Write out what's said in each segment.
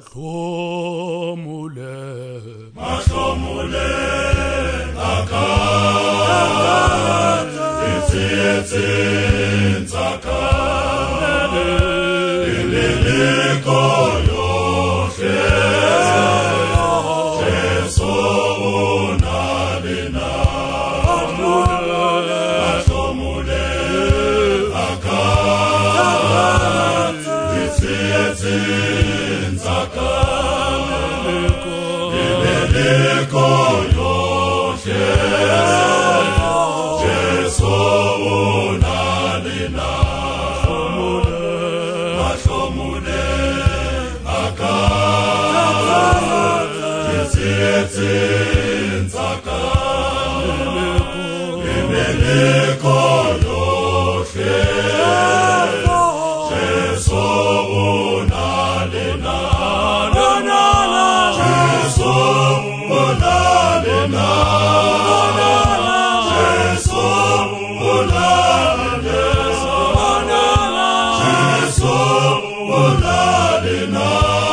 mahlomule akatha itsitsaka ileliko yohle Jesu unalina mahlomule akatha itsitsaka ileliko yohle Jesu unalina mahlomule akatha itsitsaka ileliko yohle Jesu unalina Jesu unalina Jesu unalina Jesu unalina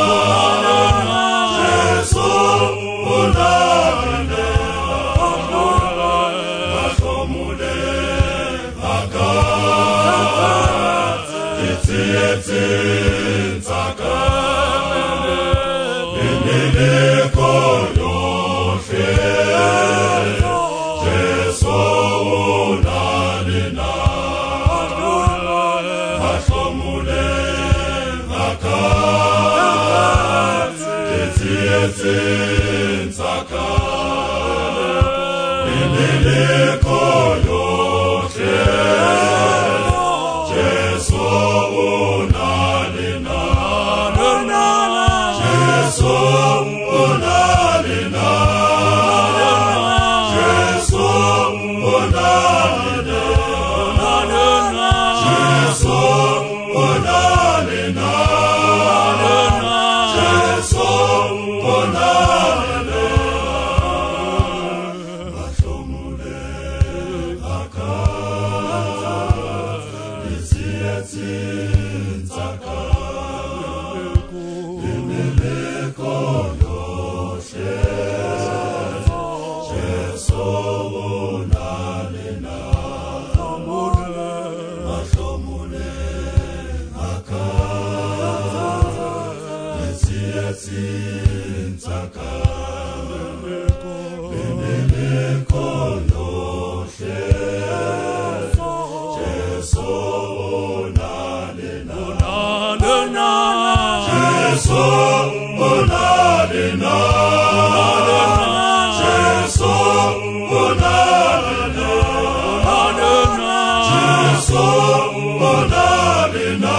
Jesu unalina mahlomule akatha itsitsaka ileliko yohle Jesu unalina mahlomule akatha itsitsaka ileliko yohle Jesu unalina Jesu unalina Jesu unalina Jesu unalina Jesu unalina mahlomule akatha itsitsaka ileliko yohle Jesu unalina mahlomule akatha itsitsaka ileliko yohle Jesu unalina Jesu unalina Jesu unalina Jesu unalina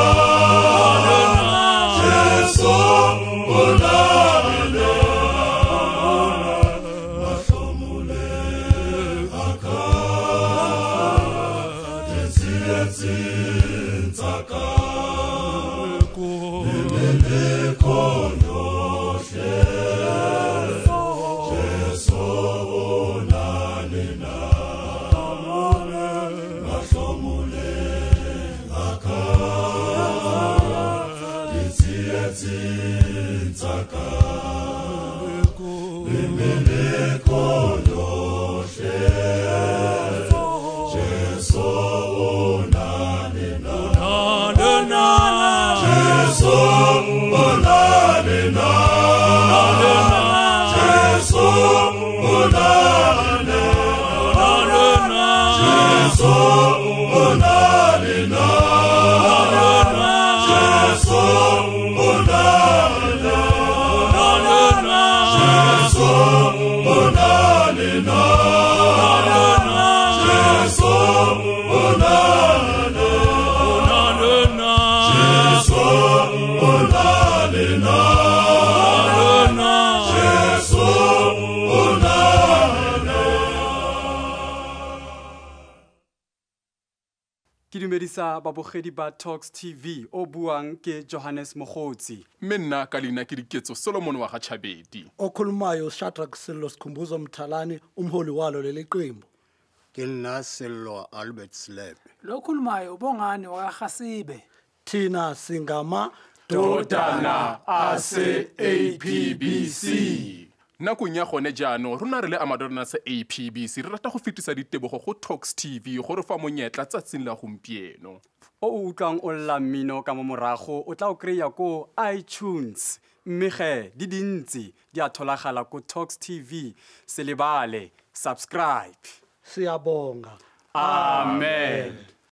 Jesu unalina mahlomule akatha itsitsaka ileliko yohle Jesu unalina mahlomule akatha itsitsaka ileliko yohle Jesu unalina Jesu unalina Jesu unalina Jesu unalina Jesu unalina Jesu unalina Jesu unalina Jesu unalina Jesu unalina. Ke dumedisa babogedi ba Talks TV o buang ke Johannes Mogotsi. Menna ka lena ke Diketso Solomon wa Gachabedi. Okhulumayo Shadrack Sello Sikhumbuzo Mthalani umholi walo leli qembu. Ke nna Sello Albert Slebe. Lokhulumayo uBongani wakagasibe. Thina singama Totana a se APBC. Nakong ya gone jaanong rona re le amadorona sa APBC re rata go fetisa ditebogo go Talks TV gore fa monyetla tsatsing la gompieno. O utlwang o lla mmino ka mo morago o tla o kry-a ko iTunes mme ge di dintsi di a tholagala ko Talks TV se lebale subscribe Siyabonga. amen